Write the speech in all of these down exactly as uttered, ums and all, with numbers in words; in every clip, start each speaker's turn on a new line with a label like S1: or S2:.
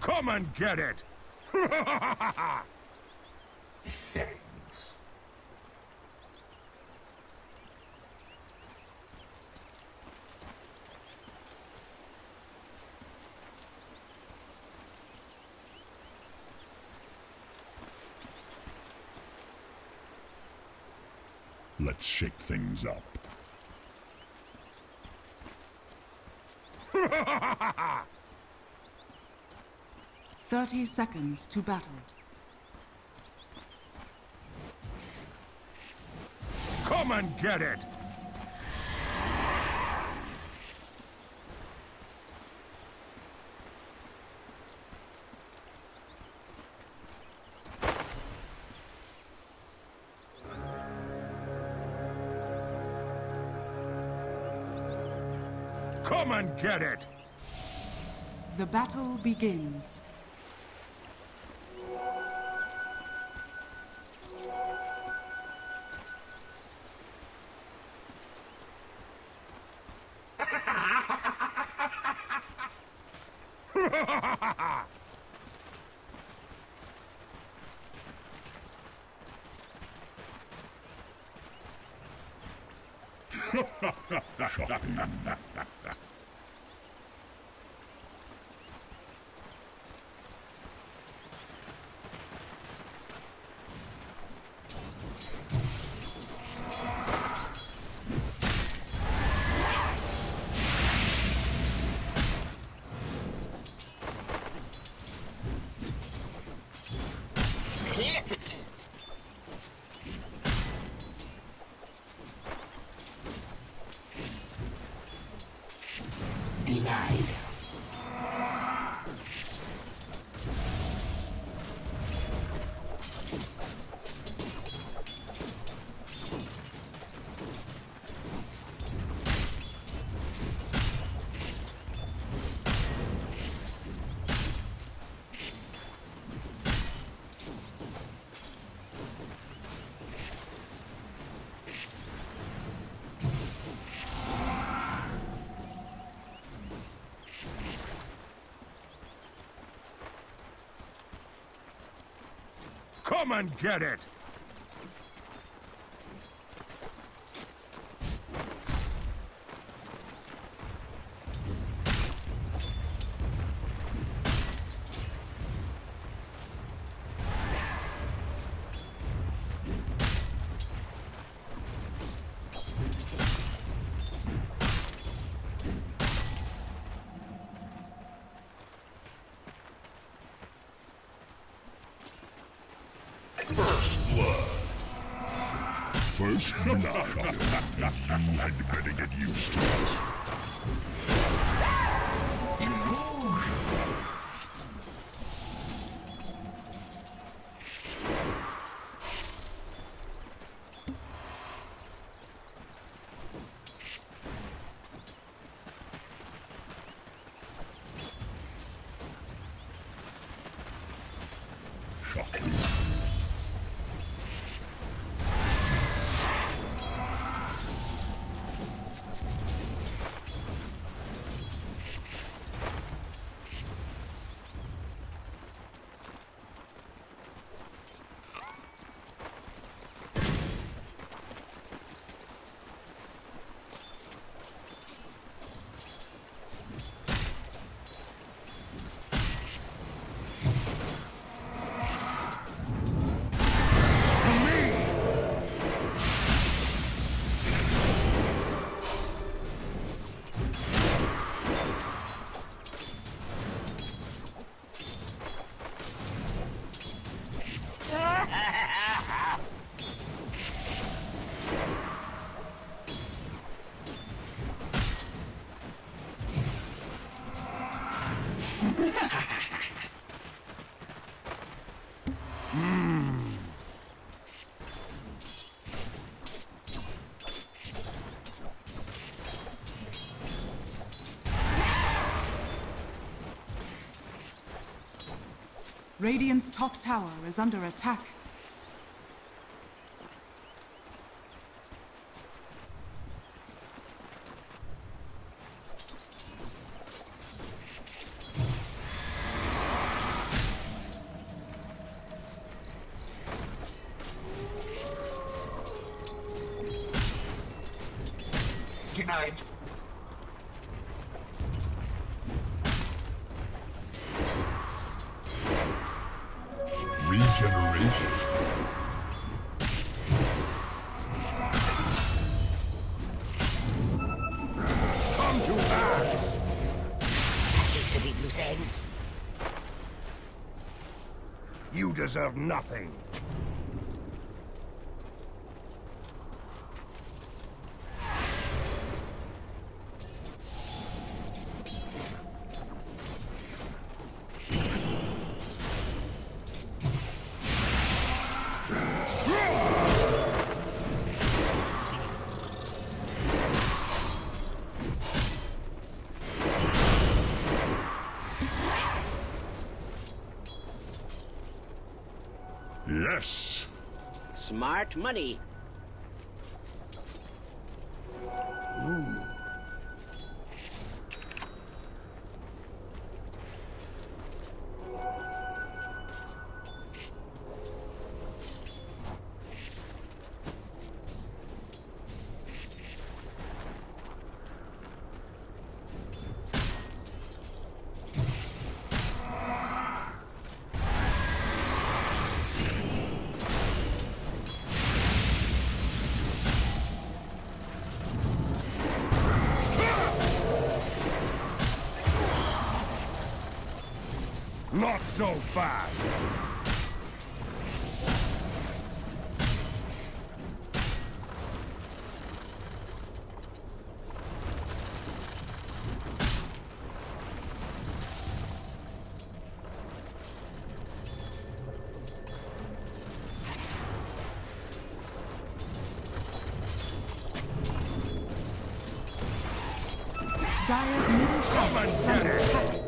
S1: Come and get it!
S2: Thanks.
S3: Let's shake things up.
S4: Thirty seconds to battle.
S1: Come and get it! Come and get it!
S4: The battle begins.
S2: Denied.
S1: Come and get it!
S3: First blood. First blood. You had better get used to it. Shocking.
S4: Radiant's top tower is under attack.
S2: Denied.
S3: Regeneration.
S1: Come to pass!
S2: I hate to leave loose ends.
S1: You deserve nothing.
S3: Yes.
S5: Smart money.
S1: Not so fast!
S4: Dire's middle
S1: Come
S4: tower
S1: and
S4: is
S1: get
S4: under
S1: it!
S4: attack.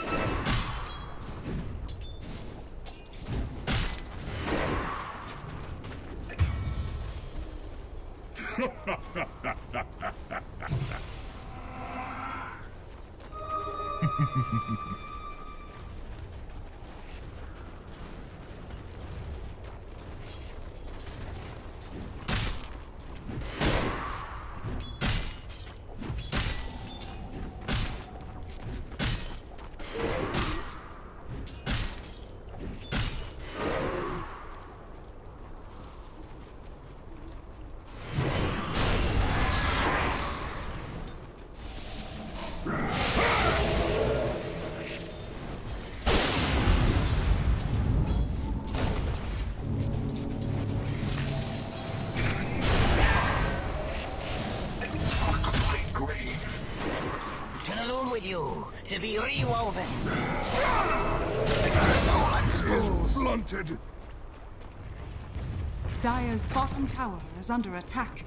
S2: With you to be rewoven. Soul
S1: Is
S2: unspoons.
S1: blunted!
S4: Dire's bottom tower is under attack.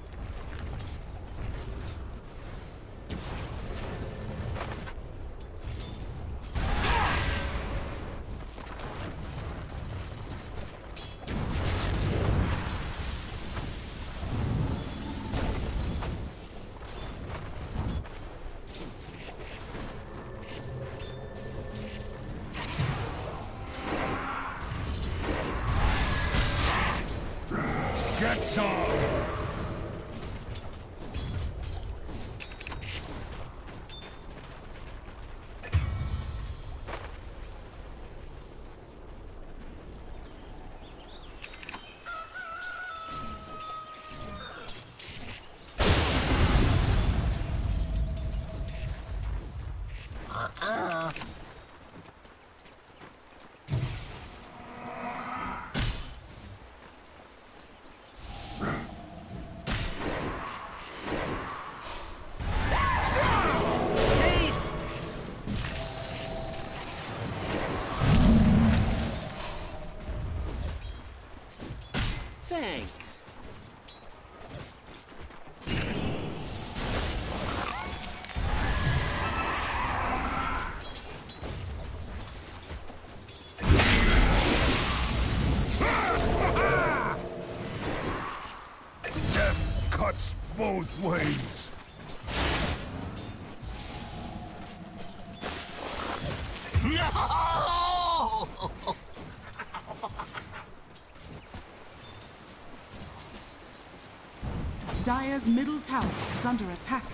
S1: Get some!
S2: Uh-uh.
S4: Dire's middle tower is under attack.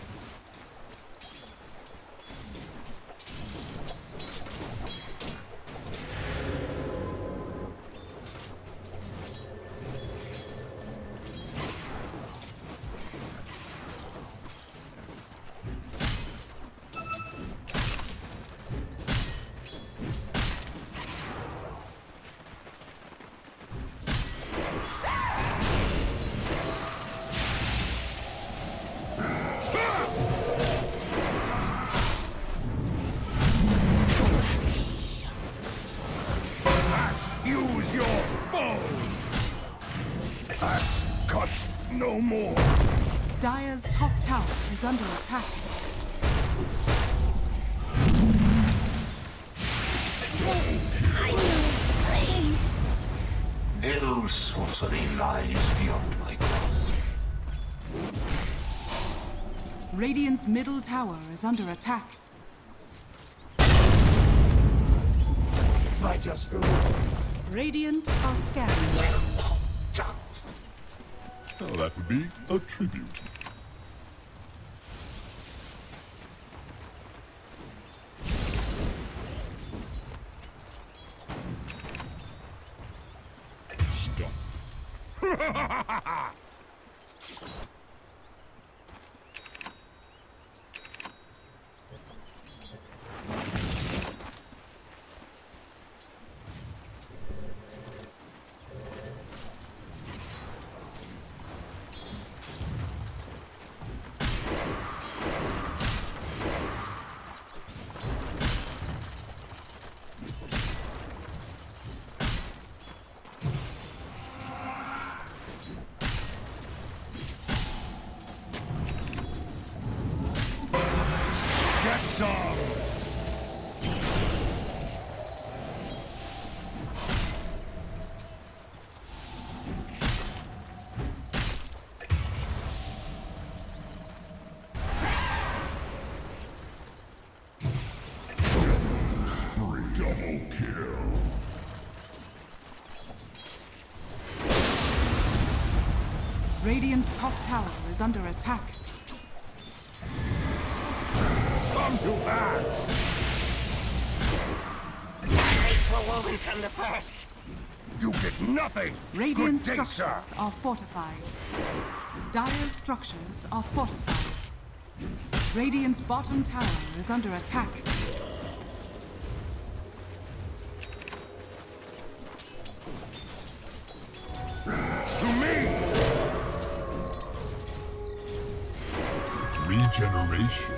S1: Use your bow! Axe cuts no more!
S4: Dire's top tower is under attack.
S2: I know flame.
S6: No sorcery lies beyond my grasp.
S4: Radiant's middle tower is under attack.
S6: I just feel
S4: Radiant are scanning.
S3: Now that would be a tribute. Stop.
S1: Get some!
S3: Double kill.
S4: Radiant's top tower is under attack.
S1: Come to pass!
S2: Fates were woven from the first.
S1: You get nothing!
S4: Radiant
S1: Good day,
S4: structures
S1: sir.
S4: are fortified. Dire's structures are fortified. Radiant's bottom tower is under attack.
S1: To me!
S3: Regeneration.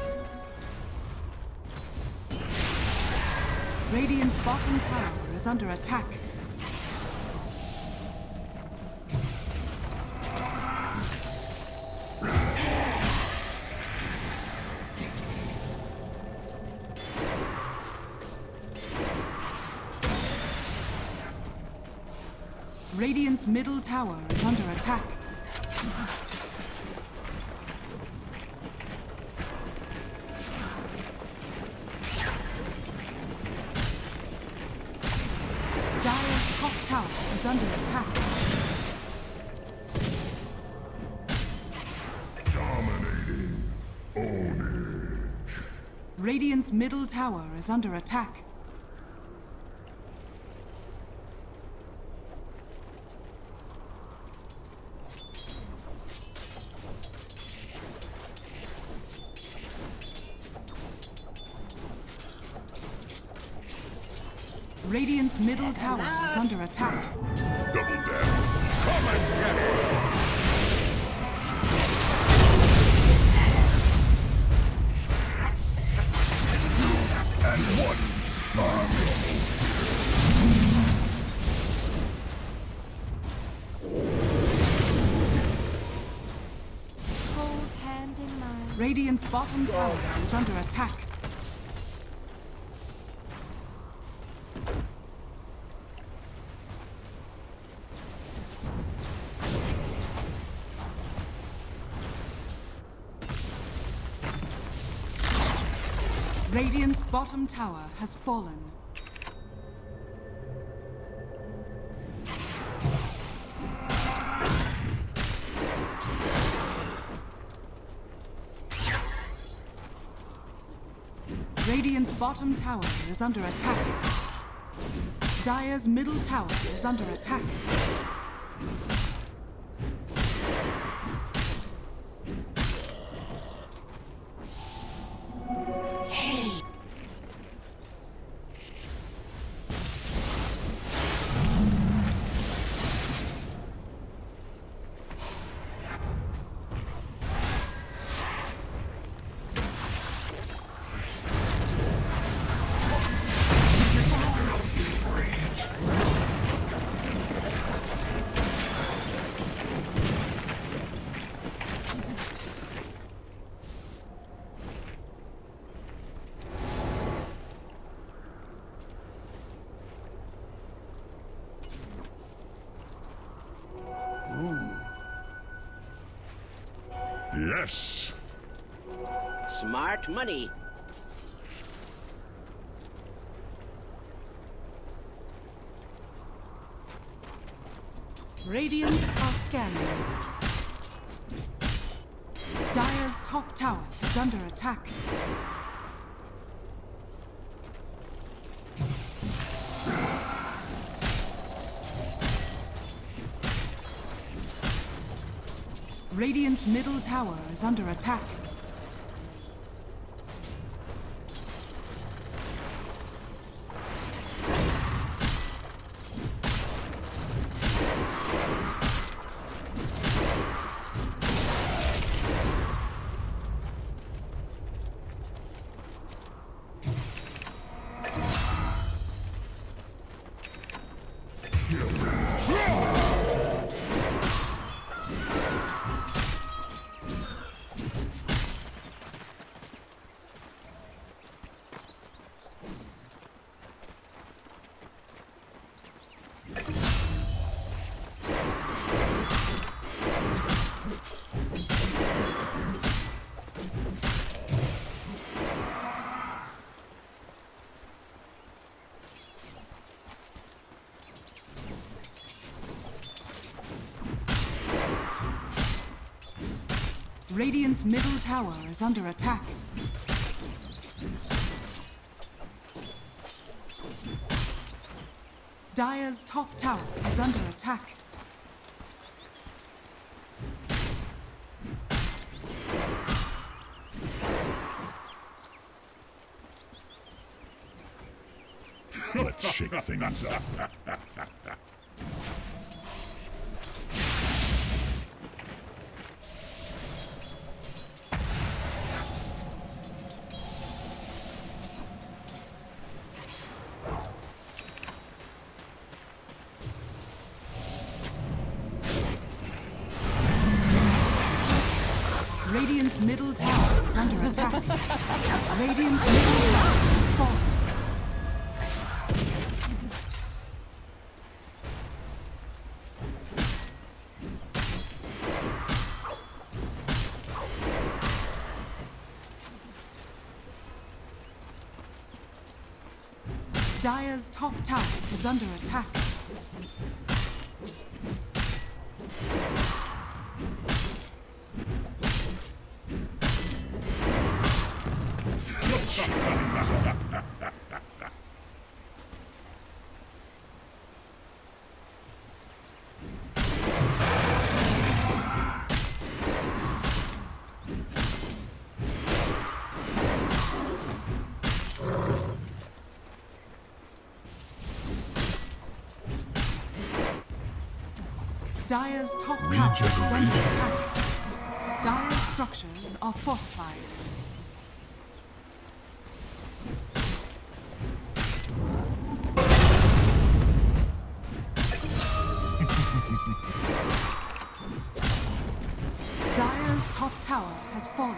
S4: Radiant's bottom tower is under attack. Radiant's middle tower is under attack. Dire's top tower is under attack.
S3: Dominating. Ownage.
S4: Radiant's middle tower is under attack. Radiant's middle tower is under attack.
S3: Double down.
S1: Come and get it! And one
S7: Cold hand in mine.
S4: Radiant's bottom tower is under attack. Radiant's bottom tower has fallen. Radiant's bottom tower is under attack. Dire's middle tower is under attack.
S3: Yes.
S5: Smart money.
S4: Radiant are scanning. Dire's top tower is under attack. Radiant's middle tower is under attack. Radiant's middle tower is under attack. Dire's top tower is under attack.
S3: Let's shake things up.
S4: Radiant's middle tower is under attack. Radiant's middle tower has fallen. Dire's top tower is under attack. Dire's top tower is under attack. Dire's structures are fortified. Dire's top tower has fallen.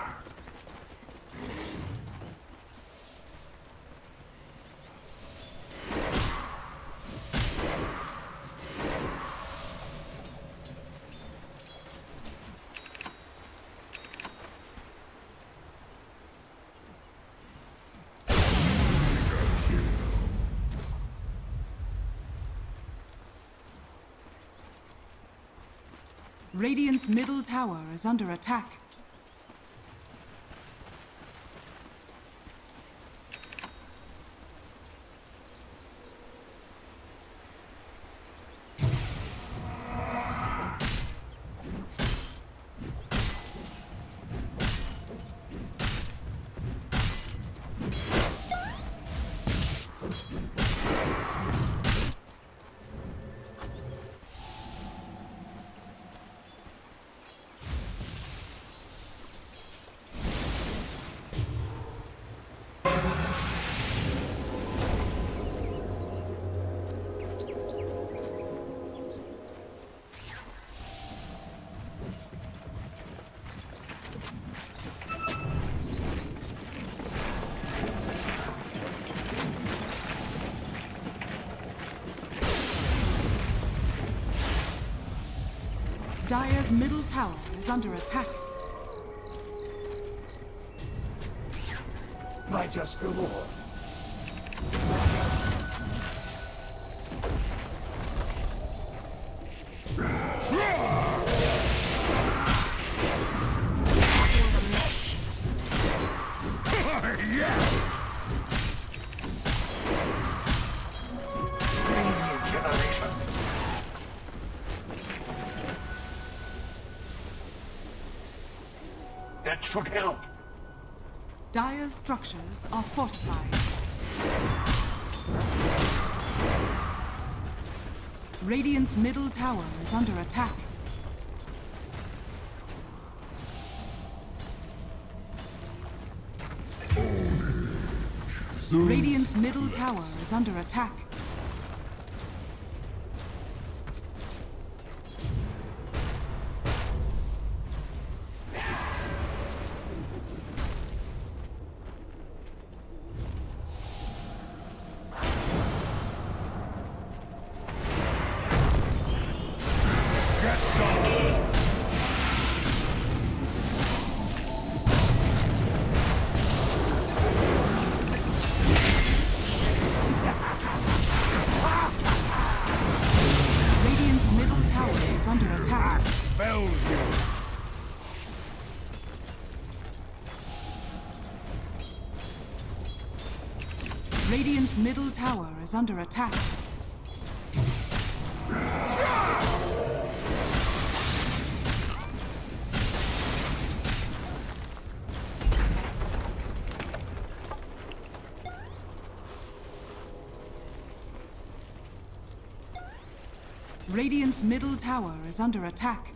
S4: Radiant's middle tower is under attack. Dire's middle tower is under attack.
S6: My just reward.
S2: Cutting the mesh.
S1: Yeah!
S6: Regeneration. That should help.
S4: Dire's structures are fortified. Radiant's middle tower is under attack. Radiant's middle tower is under attack.
S1: Get some!
S4: Radiant's middle tower is under attack.
S1: Fells you!
S4: Radiant's middle tower is under attack. Radiant's middle tower is under attack.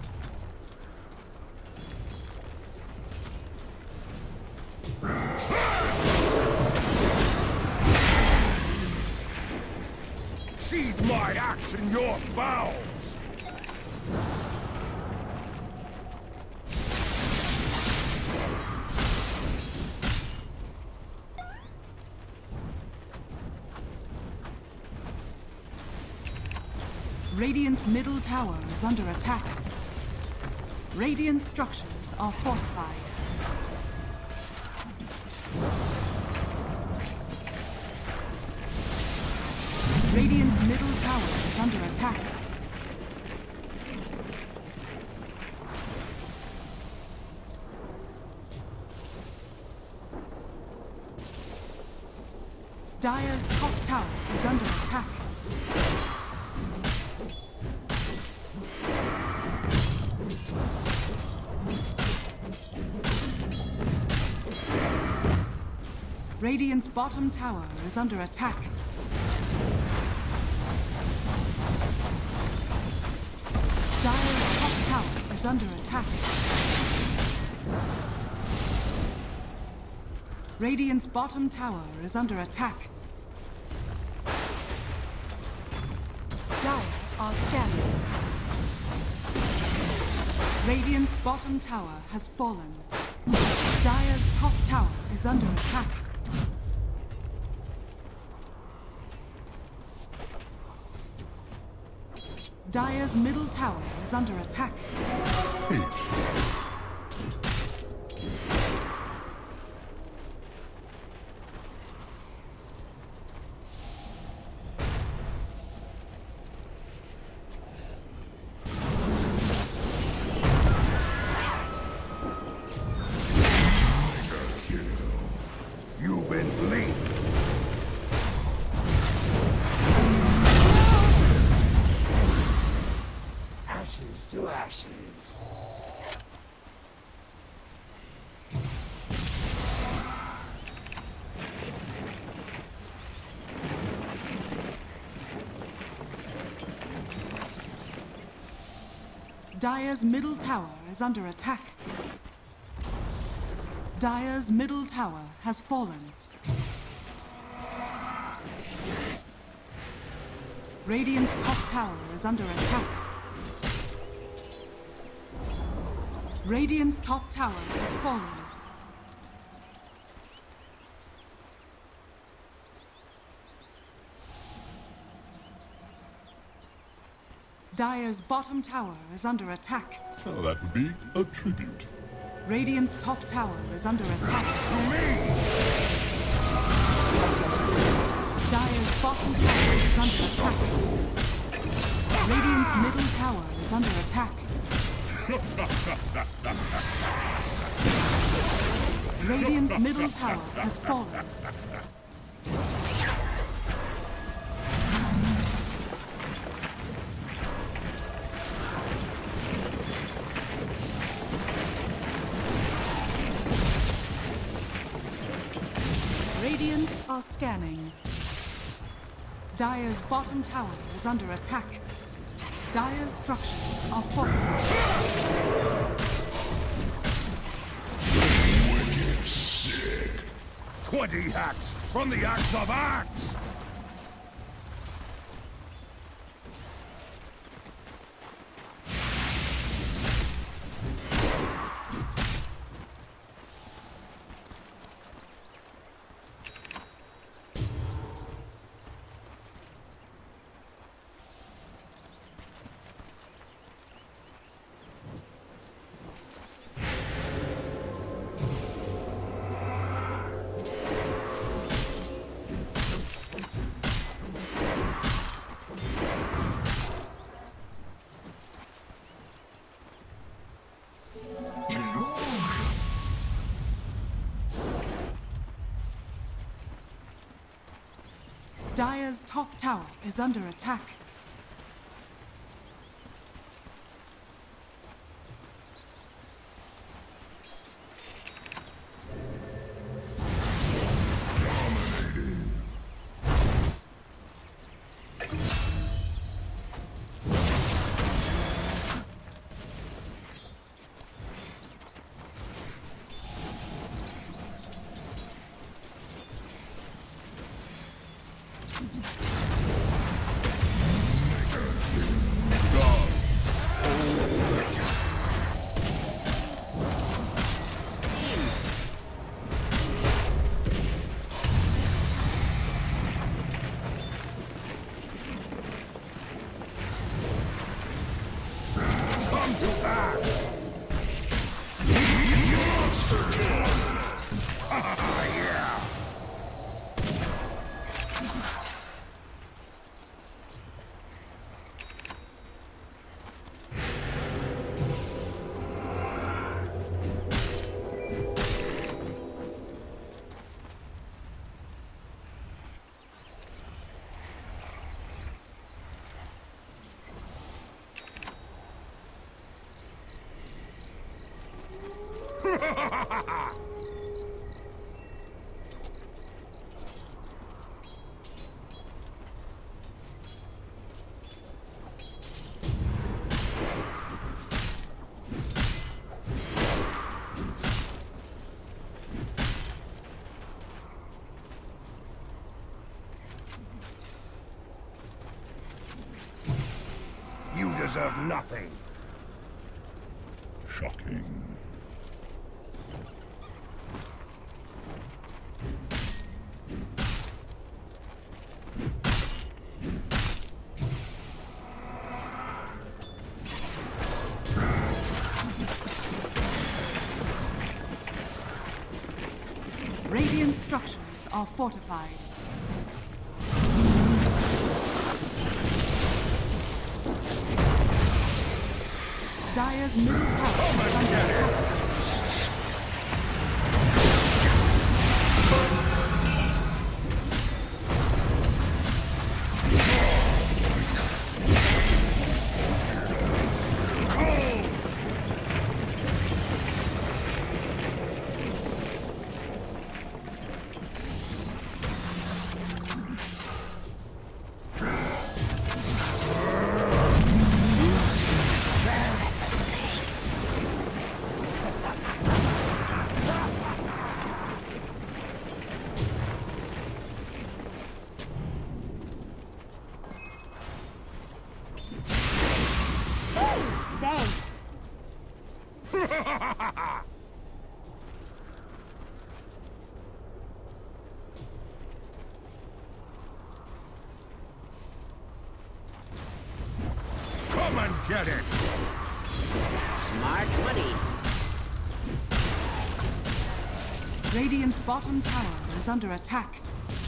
S1: Sheathe my axe in your bowels!
S4: Radiant's middle tower is under attack. Radiant structures are fortified. Radiant's middle tower is under attack. Dire's top tower is under attack. Radiant's bottom tower is under attack. Dire's top tower is under attack. Radiant's bottom tower is under attack.
S7: Dire are scanning.
S4: Radiant's bottom tower has fallen. Dire's top tower is under attack. Dire's middle tower is under attack.
S1: You've been bleeding.
S6: Ashes to ashes.
S4: Dire's middle tower is under attack. Dire's middle tower has fallen. Radiant's top tower is under attack. Radiant's top tower has fallen. Dire's bottom tower is under attack.
S3: Oh, that would be a tribute.
S4: Radiant's top tower is under attack. Dire's bottom tower is under attack. Radiant's middle tower is under attack. Radiant's middle tower has fallen. Radiant are scanning. Dire's bottom tower is under attack. Dire's structures are fortified.
S1: Twenty hacks from the axe of axe!
S4: Dire's top tower is under attack.
S1: You deserve nothing.
S3: Shocking.
S4: Radiant structures are fortified. Dire's middle tower is under attack.
S1: get it!
S5: Smart money.
S4: Radiant's bottom tower is under attack.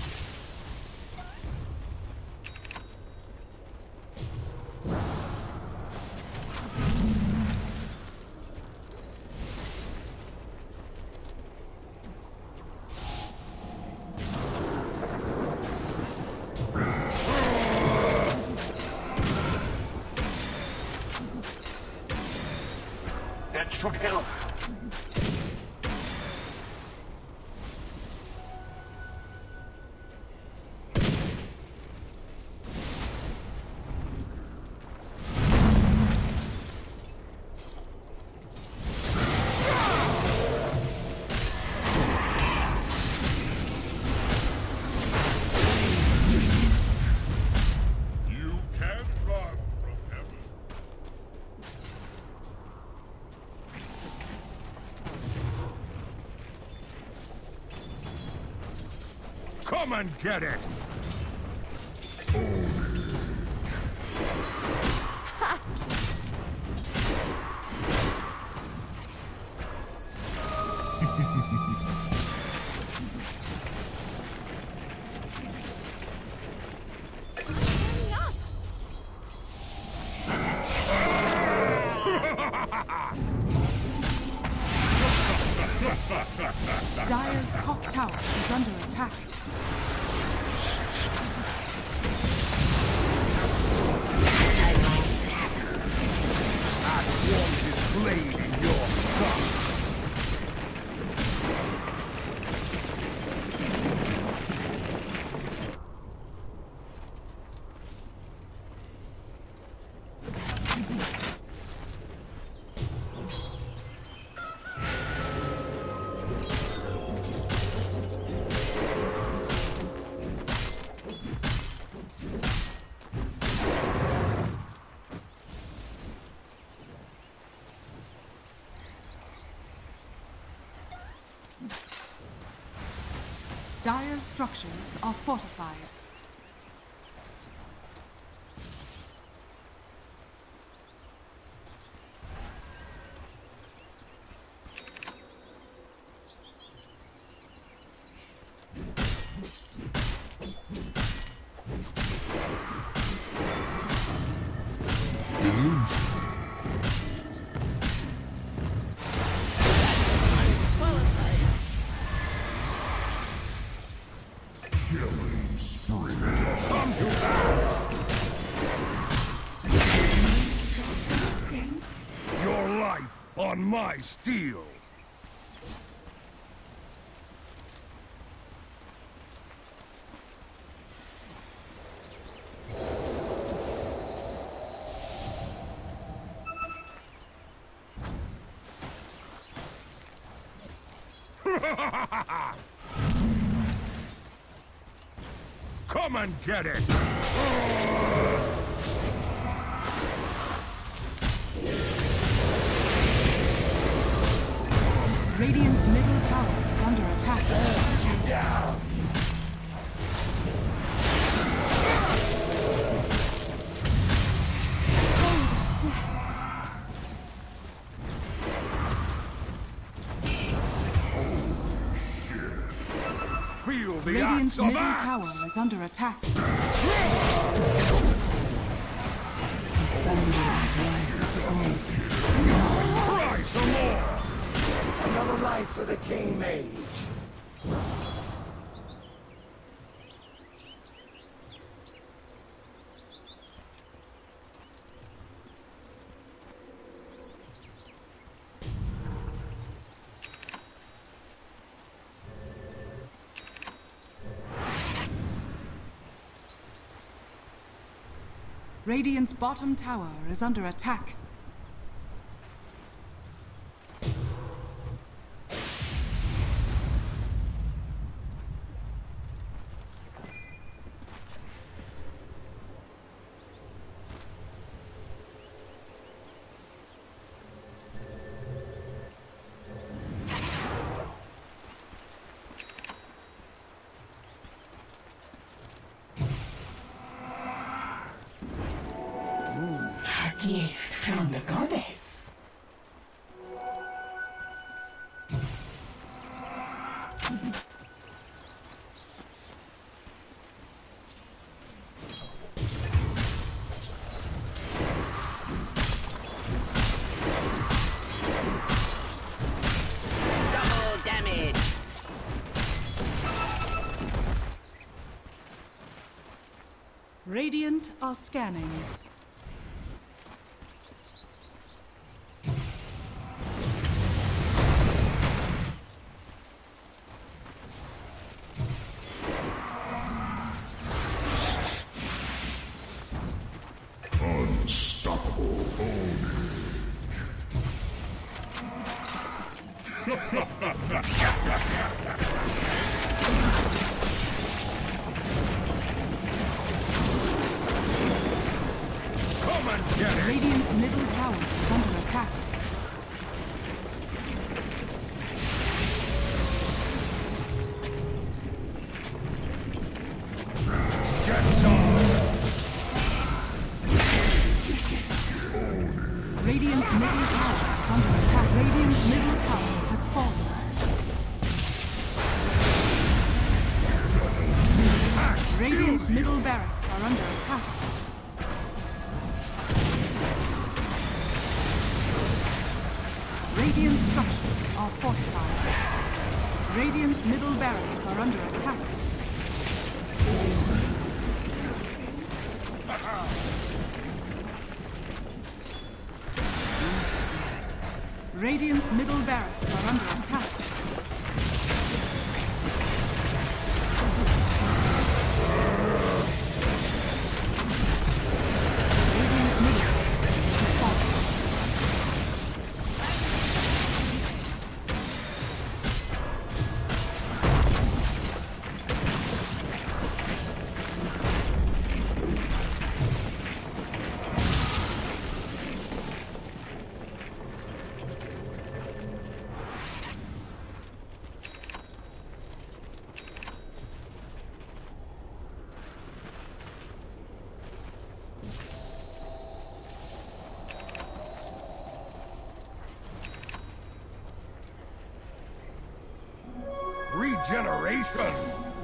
S6: That should help.
S3: You can't run from heaven.
S1: Come and get it!
S4: Dire's top tower is under attack.
S1: I want this blade in your gut!
S4: Dire's structures are fortified.
S1: Come to axe! Your life on my steel! Come and get it!
S4: Radiant's middle tower is under attack.
S6: Burns you down.
S1: Feel the
S4: Radiant's
S1: axe of
S4: middle
S1: axe!
S4: tower is under attack.
S1: Cry some more!
S6: Another life for the King Mage.
S4: Radiant's bottom tower is under attack.
S2: Gift
S4: Radiant are scanning.
S3: Unstoppable ownage.
S1: Come and get it!
S4: Radiant's middle tower is under attack.
S1: Get some!
S4: Radiant's middle tower is under attack. Radiant's middle tower has fallen. Radiant's middle barracks are under attack. Radiant structures are fortified. Radiant's middle barracks are under attack. Radiant's middle barracks are under attack. Radiant's middle barracks is falling.
S1: Regeneration!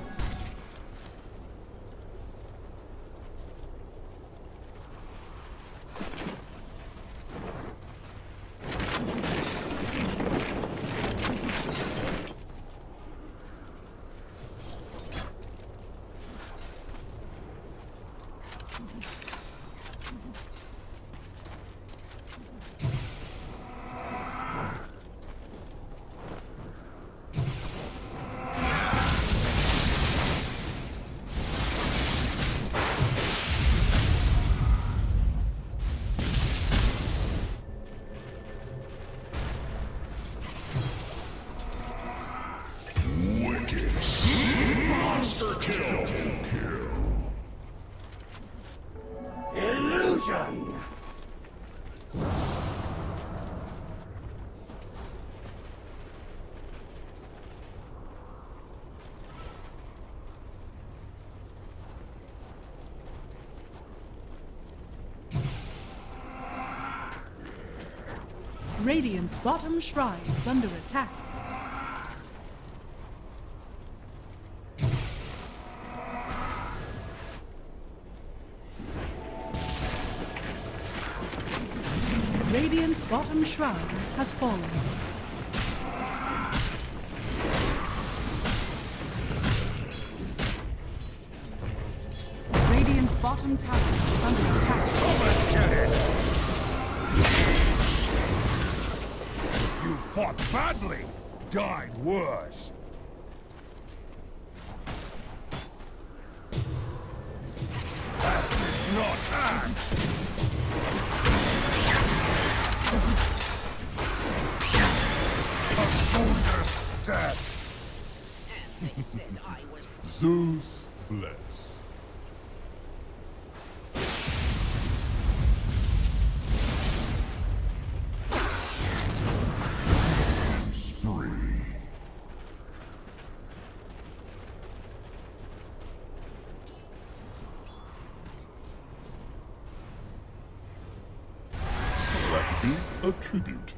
S3: Monster kill.
S6: Illusion!
S4: Radiant's bottom shrine is under attack. Radiant's bottom shrine has fallen. Radiant's bottom tower is under attack.
S1: Come and get it! You fought badly, died worse. That did not act! A soldier's death!
S5: And they said I was
S3: Zeus bless. Spree. That be a tribute.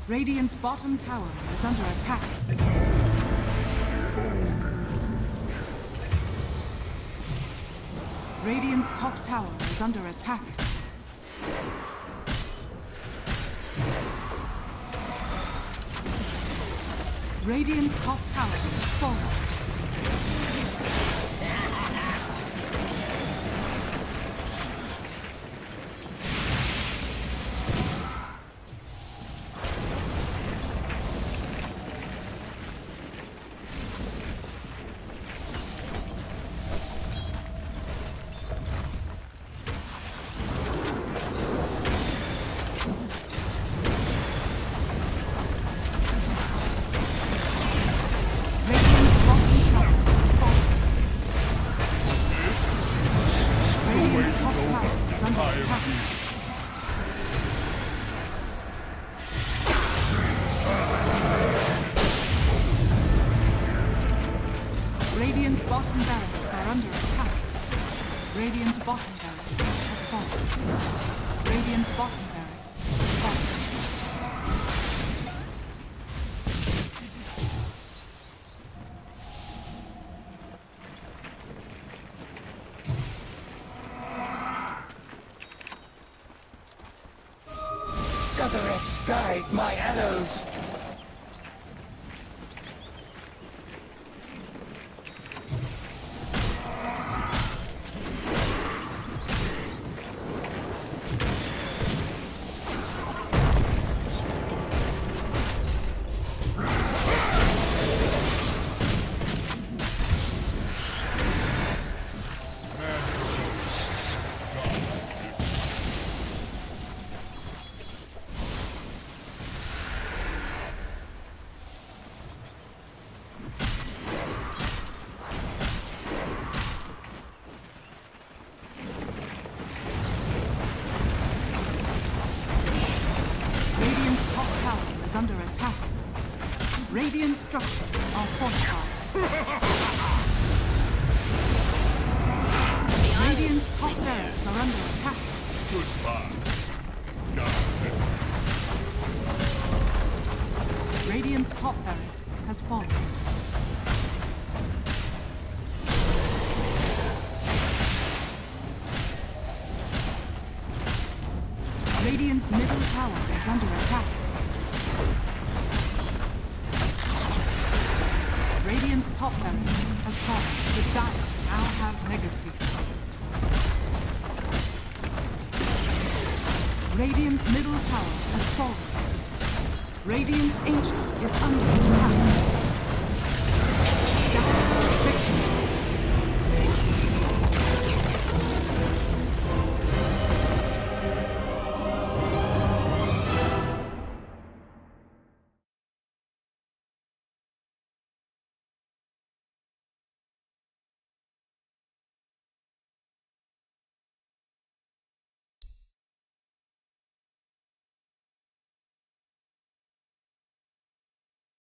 S4: Radiant's bottom tower is under attack. Radiant's top tower is under attack. Radiant's top tower is fallen. Radiant's bottom barracks are under attack. Radiant's bottom barracks has fallen. Radiant's bottom barracks has fallen.
S6: Sutherets guide my arrows.
S4: Is under attack. Radiant structures are fortified. Radiant's top barracks are under attack.
S3: Goodbye.
S4: Radiant's top barracks has fallen. Radiant's middle tower is under attack. Radiant's top barracks has fallen. The Dire now have mega creeps. Radiant's middle tower has fallen. Radiant's ancient is under attack.